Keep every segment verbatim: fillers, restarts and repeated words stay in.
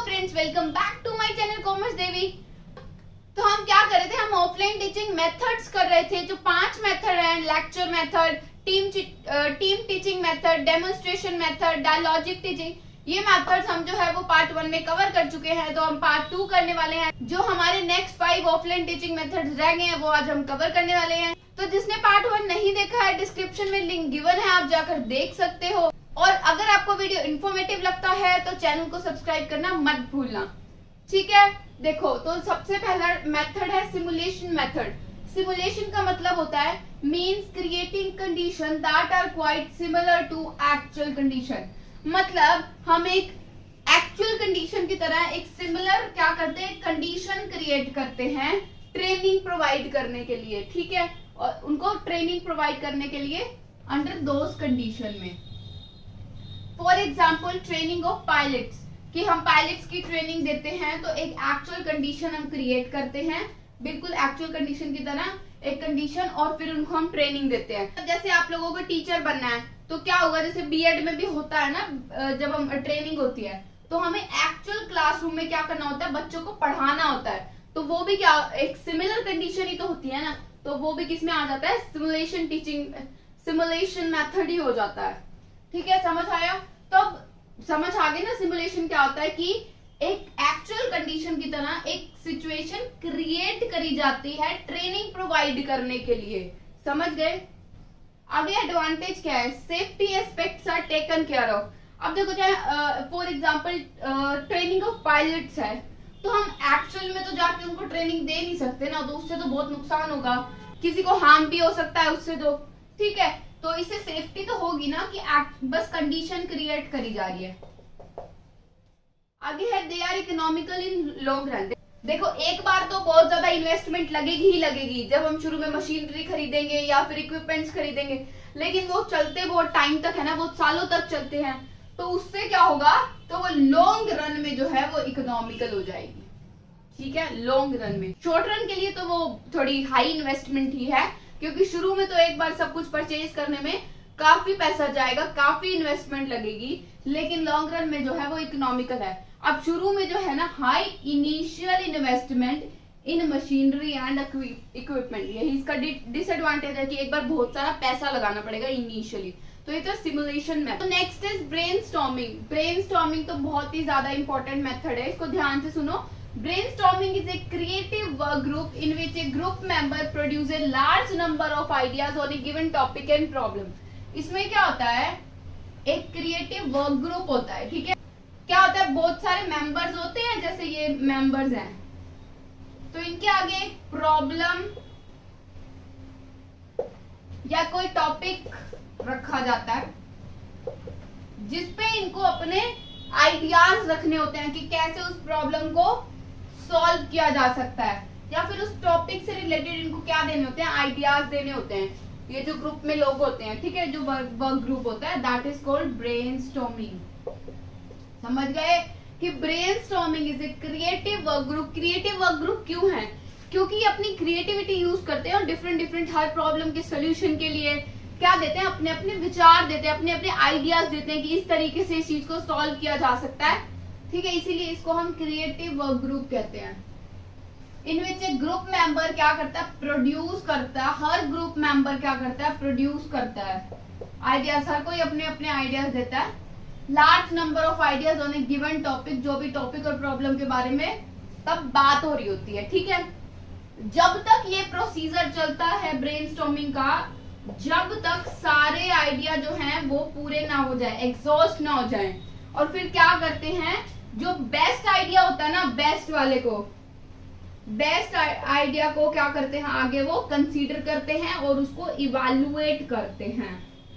Friends, welcome back to my channel commerce Devi. तो हम क्या कर रहे थे, हम ऑफलाइन टीचिंग मेथड्स कर रहे थे। जो पांच मेथड हैं, lecture method, team team teaching method, demonstration method, dialogic teaching, ये मेथड्स हम जो है वो पार्ट वन में कवर कर चुके हैं। तो हम पार्ट टू करने वाले हैं। जो हमारे next five offline teaching methods रह गए हैं वो आज हम कवर करने वाले हैं। तो जिसने पार्ट वन नहीं देखा है, डिस्क्रिप्शन में लिंक गिवन है, आप जाकर देख सकते हो। और अगर आपको वीडियो इन्फॉर्मेटिव लगता है तो चैनल को सब्सक्राइब करना मत भूलना, ठीक है। देखो, तो सबसे पहला मेथड है सिमुलेशन मेथड। सिमुलेशन का मतलब होता है means creating condition that are quite similar to actual condition. मतलब हम एक एक्चुअल कंडीशन की तरह एक सिमिलर क्या करते हैं, कंडीशन क्रिएट करते हैं ट्रेनिंग प्रोवाइड करने के लिए, ठीक है। और उनको ट्रेनिंग प्रोवाइड करने के लिए अंडर दोज कंडीशन में। For example training of pilots, कि हम पायलट्स की ट्रेनिंग देते हैं तो एक एक्चुअल कंडीशन हम क्रिएट करते हैं, बिल्कुल एक्चुअल कंडीशन की तरह एक कंडीशन, और फिर उनको हम ट्रेनिंग देते हैं। जैसे आप लोगों को टीचर बनना है तो क्या होगा, जैसे बीएड में भी होता है ना, जब हम ट्रेनिंग होती है तो हमें एक्चुअल क्लासरूम में क्या करना होता है, बच्चों को पढ़ाना होता है। तो वो भी क्या एक सिमिलर कंडीशन ही तो होती है ना, तो वो भी किस में आ जाता है, सिमुलेशन टीचिंग, सिमुलेशन मेथड ही हो जाता है, ठीक है। समझ आया? तो अब समझ आ गई ना सिमुलेशन क्या होता है, कि एक एक्चुअल कंडीशन की तरह एक सिचुएशन क्रिएट करी जाती है ट्रेनिंग प्रोवाइड करने के लिए। समझ गए? आगे एडवांटेज क्या है, safety aspects are taken care of. अब देखो, चाहे for example training of pilots है, तो हम एक्चुअल में तो जाके उनको ट्रेनिंग दे नहीं सकते ना, तो उससे तो बहुत नुकसान होगा, किसी को हार्म भी हो सकता है उससे, तो ठीक है। तो इससे सेफ्टी तो होगी ना, कि बस कंडीशन क्रिएट करी जा रही है। आगे है they are economical in long run. देखो, एक बार तो बहुत ज्यादा इन्वेस्टमेंट लगेगी ही लगेगी जब हम शुरू में मशीनरी खरीदेंगे या फिर इक्विपमेंट्स खरीदेंगे, लेकिन वो चलते बहुत टाइम तक है ना, वो सालों तक चलते हैं। तो उससे क्या होगा, तो वो लॉन्ग रन में जो है वो इकोनॉमिकल हो जाएगी, ठीक है, लॉन्ग रन में। शॉर्ट रन के लिए तो वो थोड़ी हाई इन्वेस्टमेंट ही है, क्योंकि शुरू में तो एक बार सब कुछ परचेज करने में काफी पैसा जाएगा, काफी इन्वेस्टमेंट लगेगी, लेकिन लॉन्ग रन में जो है वो इकोनॉमिकल है। अब शुरू में जो है ना, high initial investment in machinery and equipment, यही इसका डिसएडवांटेज है कि एक बार बहुत सारा पैसा लगाना पड़ेगा इनिशियली। तो ये तो सिमुलेशन में। तो नेक्स्ट इज ब्रेनस्टॉर्मिंग। ब्रेनस्टॉर्मिंग तो बहुत ही ज्यादा इंपॉर्टेंट मेथड है, इसको ध्यान से सुनो। Brainstorming is a creative work group in which a group member produces a large number of ideas on a given topic and problem. इसमें क्या होता है, एक क्रिएटिव वर्क ग्रुप होता है, ठीक है। क्या होता है, बहुत सारे मेंबर्स होते हैं, जैसे ये मेंबर्स हैं, तो इनके आगे एक प्रॉब्लम या कोई टॉपिक रखा जाता है जिसपे इनको अपने आइडियाज रखने होते हैं कि कैसे उस प्रॉब्लम को सॉल्व किया जा सकता है, या फिर उस टॉपिक से रिलेटेड इनको क्या देने होते हैं, आइडियाज देने होते हैं। ये जो ग्रुप में लोग होते हैं, ठीक है, जो वर्क वर्क ग्रुप होता है, दैट इज कॉल्ड ब्रेनस्टॉर्मिंग। समझ गए कि brainstorming is a creative work group. Creative work group क्यों है, क्योंकि ये अपनी क्रिएटिविटी यूज करते हैं और डिफरेंट डिफरेंट हर प्रॉब्लम के सोल्यूशन के लिए क्या देते हैं, अपने अपने विचार देते हैं, अपने अपने आइडियाज देते हैं कि इस तरीके से इस चीज को सॉल्व किया जा सकता है, ठीक है। इसीलिए इसको हम क्रिएटिव वर्क ग्रुप कहते हैं। इनमें से ग्रुप मेंबर क्या करता है, प्रोड्यूस करता है। हर ग्रुप मेंबर क्या करता है, प्रोड्यूस करता है आइडियाज। हर कोई अपने अपने आइडियाज देता है। Large number of ideas on a given topic, जो भी टॉपिक और प्रॉब्लम के बारे में तब बात हो रही होती है, ठीक है। जब तक ये प्रोसीजर चलता है ब्रेनस्टॉर्मिंग का, जब तक सारे आइडिया जो हैं वो पूरे ना हो जाए, एग्जॉस्ट ना हो जाए, और फिर क्या करते हैं, जो बेस्ट आइडिया होता है ना, बेस्ट वाले को, बेस्ट आइडिया को क्या करते हैं, आगे वो कंसीडर करते हैं और उसको इवैल्यूएट करते हैं।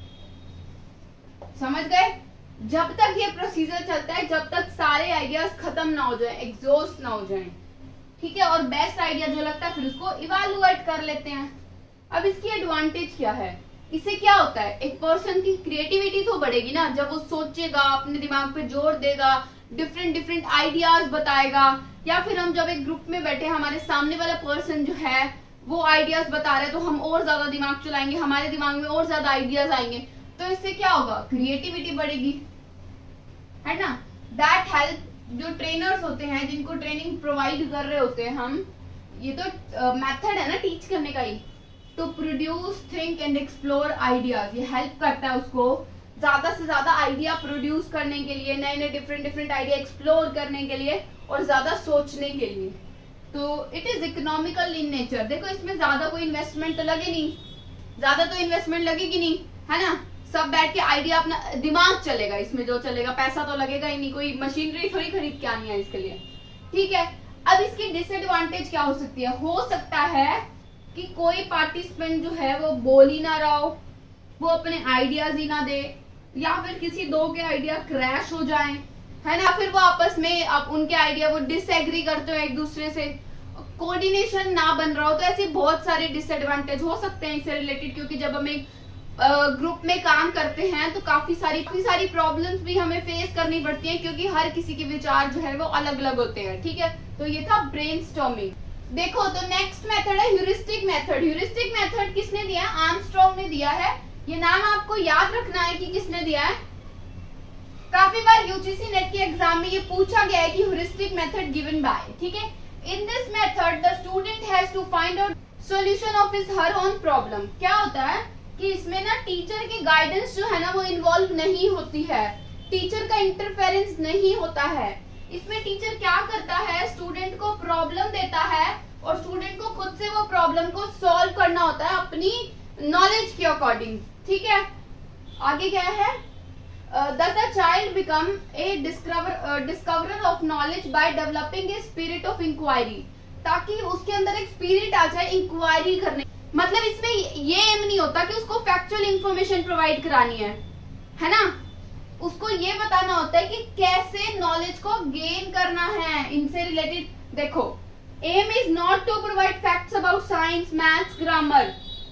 समझ गए? जब तक ये प्रोसीजर चलता है, जब तक सारे आइडियाज खत्म ना हो जाए, एग्जॉस्ट ना हो जाए, ठीक है, और बेस्ट आइडिया जो लगता है फिर उसको इवैल्यूएट कर लेते हैं। अब इसकी एडवांटेज क्या है, इससे क्या होता है, एक पर्सन की क्रिएटिविटी तो बढ़ेगी ना, जब वो सोचेगा, अपने दिमाग पे जोर देगा, डिफरेंट डिफरेंट आइडियाज बताएगा, या फिर हम जब एक ग्रुप में बैठे, हमारे सामने वाला पर्सन जो है वो आइडियाज बता रहे हैं, तो हम और ज्यादा दिमाग चलाएंगे, हमारे दिमाग में और ज्यादा आइडियाज आएंगे, तो इससे क्या होगा, क्रिएटिविटी बढ़ेगी, है ना। दैट हेल्प जो ट्रेनर्स होते हैं, जिनको ट्रेनिंग प्रोवाइड कर रहे होते हैं हम, ये तो मेथड है ना टीच करने का ही, to produce think and explore ideas, ये हेल्प करता है उसको ज्यादा से ज्यादा आइडिया प्रोड्यूस करने के लिए, नए नए डिफरेंट डिफरेंट आइडिया एक्सप्लोर करने के लिए और ज्यादा सोचने के लिए। तो it is economical in nature. देखो इसमें ज्यादा कोई इन्वेस्टमेंट तो लगे नहीं, ज्यादा तो इन्वेस्टमेंट लगेगी नहीं, है ना, सब बैठ के आइडिया अपना दिमाग चलेगा, इसमें जो चलेगा, पैसा तो लगेगा ही नहीं, कोई मशीनरी थोड़ी खरीद के आनी है इसके लिए, ठीक है। अब इसकी डिसएडवांटेज क्या हो सकती है? हो सकता है कि कोई पार्टिसिपेंट जो है वो बोल ही ना रहा हो, वो अपने आइडियाज ही ना दे, या फिर किसी दो के आइडिया क्रैश हो जाए, है ना, फिर वो आपस में अब उनके आइडिया वो डिसएग्री करते हो एक दूसरे से, कोऑर्डिनेशन ना बन रहा हो। तो ऐसे बहुत सारे डिसएडवांटेज हो सकते हैं इससे रिलेटेड, क्योंकि जब हम एक ग्रुप में काम करते हैं तो काफी सारी काफी सारी प्रॉब्लम्स भी हमें फेस करनी पड़ती हैं, क्योंकि हर किसी के विचार जो है वो अलग अलग होते हैं, ठीक है। तो ये था ब्रेनस्टॉर्मिंग। देखो तो नेक्स्ट मेथड है ह्यूरिस्टिक मेथड। ह्यूरिस्टिक मेथड किसने दिया है? आर्मस्ट्रॉन्ग ने दिया है। ये नाम आपको याद रखना है कि किसने दिया है। काफी बार यूजीसी नेट के एग्जाम में ये पूछा गया है कि ह्यूरिस्टिक मेथड गिवन बाय, ठीक है। In this method the student has to find out solution of his her own problem. क्या होता है कि इसमें ना टीचर की गाइडेंस जो है ना वो इन्वॉल्व नहीं होती है, टीचर का इंटरफेरेंस नहीं होता है। इसमें टीचर क्या करता है, स्टूडेंट को प्रॉब्लम देता है और स्टूडेंट को खुद से वो प्रॉब्लम को सॉल्व करना होता है अपनी नॉलेज के अकॉर्डिंग, ठीक है। आगे क्या है, the child become a discover discoverer of knowledge by developing a spirit of inquiry, ताकि उसके अंदर एक स्पिरिट आ जाए इंक्वायरी करने। मतलब इसमें ये एम नहीं होता कि उसको फैक्चुअल इंफॉर्मेशन प्रोवाइड करानी है, है ना, उसको ये बताना होता है कि कैसे नॉलेज को गेन करना है इनसे रिलेटेड। देखो aim is not to provide facts about science, maths, grammar.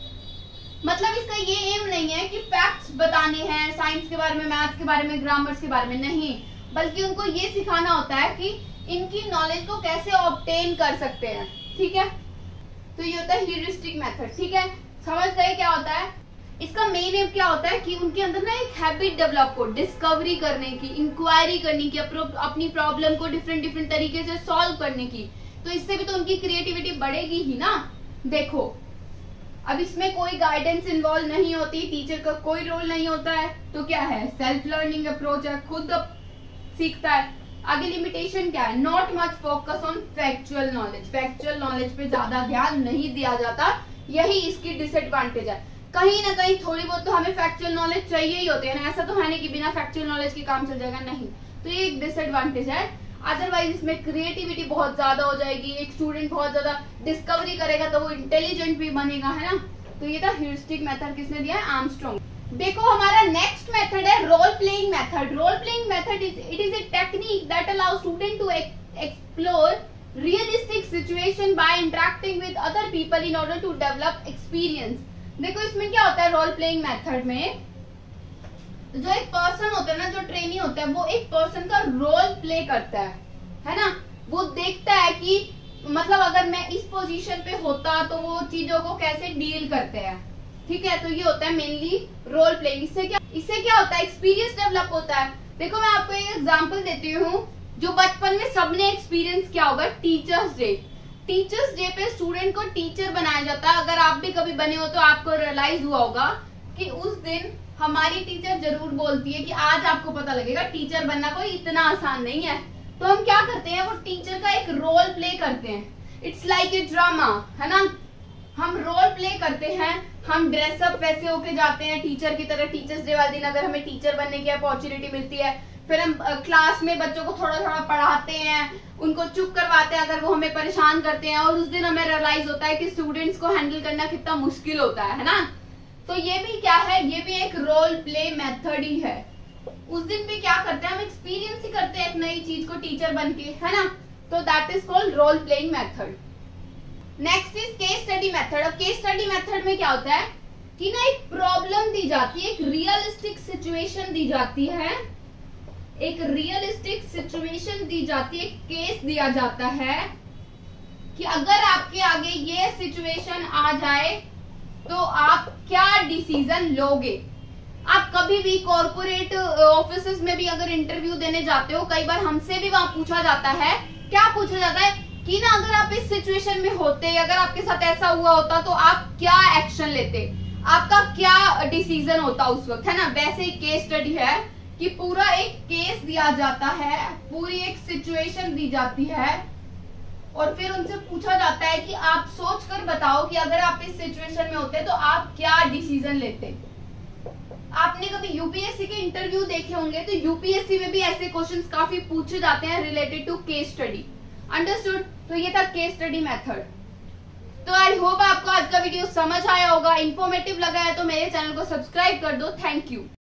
मतलब इसका ये एम नहीं है कि फैक्ट्स बताने हैं साइंस के बारे में, मैथ्स के बारे में, ग्रामर्स के बारे में, नहीं, बल्कि उनको ये सिखाना होता है कि इनकी नॉलेज को कैसे ऑब्टेन कर सकते हैं, ठीक है। तो ये होता है ह्यूरिस्टिक मेथड, ठीक है। समझ गए क्या होता है? इसका मेन एम क्या होता है कि उनके अंदर ना एक हैबिट डेवलप हो, डिस्कवरी करने की, इंक्वायरी करने की, अपनी प्रॉब्लम को डिफरेंट डिफरेंट तरीके से सॉल्व करने की। तो इससे भी तो उनकी क्रिएटिविटी बढ़ेगी ही ना। देखो अब इसमें कोई गाइडेंस इन्वॉल्व नहीं होती, टीचर का कोई रोल नहीं होता है, तो क्या है, सेल्फ लर्निंग अप्रोच है, खुद सीखता है। आगे लिमिटेशन क्या है, not much focus on factual knowledge, factual knowledge पे ज्यादा ध्यान नहीं दिया जाता, यही इसकी डिसएडवांटेज है। कहीं ना कहीं थोड़ी बहुत तो हमें फैक्चुअल नॉलेज चाहिए ही होती है ना, ऐसा तो है नहीं कि बिना फैक्चुअल नॉलेज के काम चल जाएगा, नहीं। तो ये एक डिसएडवांटेज है। अदरवाइज इसमें क्रिएटिविटी बहुत ज्यादा हो जाएगी, एक स्टूडेंट बहुत ज्यादा डिस्कवरी करेगा तो वो इंटेलिजेंट भी बनेगा, है ना। तो ये था ह्यूरिस्टिक मेथड, किसने दिया है, आर्मस्ट्रॉन्ग। देखो हमारा नेक्स्ट मेथड है role playing method. Role playing method is it is a technique that allows student to explore realistic situation by interacting with other people in order to develop experience. देखो इसमें क्या होता है, role playing method में जो एक person होता है ना, जो ट्रेनी होता है, वो एक पर्सन का रोल प्ले करता है, है ना। वो देखता है कि मतलब अगर मैं इस पोजीशन पे होता तो वो चीजों को कैसे डील करते हैं, ठीक है। तो ये होता है मेनली रोल प्लेइंग। इससे क्या इससे क्या होता है, एक्सपीरियंस डेवलप होता है। देखो मैं आपको एक एग्जांपल देती हूँ, जो बचपन में सबने एक्सपीरियंस किया होगा, टीचर्स डे। टीचर्स डे पे स्टूडेंट को टीचर बनाया जाता है। अगर आप भी कभी बने हो तो आपको रियलाइज हुआ होगा कि उस दिन हमारी टीचर जरूर बोलती है कि आज आपको पता लगेगा टीचर बनना कोई इतना आसान नहीं है। तो हम क्या करते हैं, वो टीचर का एक रोल प्ले करते हैं। इट्स लाइक ए ड्रामा, है ना। हम रोल प्ले करते हैं, हम ड्रेसअप वैसे होके जाते हैं टीचर की तरह। टीचर्स डे वाले दिन अगर हमें टीचर बनने की अपॉर्चुनिटी मिलती है, फिर हम क्लास में बच्चों को थोड़ा थोड़ा पढ़ाते हैं, उनको चुप करवाते हैं अगर वो हमें परेशान करते हैं, और उस दिन हमें रियलाइज होता है कि स्टूडेंट्स को हैंडल करना कितना मुश्किल होता है, है ना। तो ये भी क्या है, ये भी एक रोल प्ले मेथड ही है। उस दिन भी क्या करते हैं, हम एक्सपीरियंस ही करते हैं एक नई चीज को टीचर बन के, है ना। तो that is called role playing method. Next is case study method. अब केस स्टडी मेथड में क्या होता है कि ना एक प्रॉब्लम दी जाती है, एक रियलिस्टिक सिचुएशन दी जाती है, एक रियलिस्टिक सिचुएशन दी जाती है, केस दिया जाता है कि अगर आपके आगे ये सिचुएशन आ जाए तो आप क्या डिसीजन लोगे। आप कभी भी कॉर्पोरेट ऑफिसेस में भी अगर इंटरव्यू देने जाते हो, कई बार हमसे भी वहां पूछा जाता है, क्या पूछा जाता है कि ना अगर आप इस सिचुएशन में होते, अगर आपके साथ ऐसा हुआ होता तो आप क्या एक्शन लेते, आपका क्या डिसीजन होता उस वक्त, है ना। वैसे ही केस स्टडी है कि पूरा एक केस दिया जाता है, पूरी एक सिचुएशन दी जाती है और फिर उनसे पूछा जाता है कि आप सोच कर बताओ कि अगर आप इस सिचुएशन में होते तो आप क्या डिसीजन लेते। आपने कभी यूपीएससी के इंटरव्यू देखे होंगे, तो यूपीएससी में भी ऐसे क्वेश्चंस काफी पूछे जाते हैं related to case study. Understood. तो ये था केस स्टडी मेथड। तो आई होप आपको आज का वीडियो समझ आया होगा, इंफॉर्मेटिव लगा है तो मेरे चैनल को सब्सक्राइब कर दो। Thank you.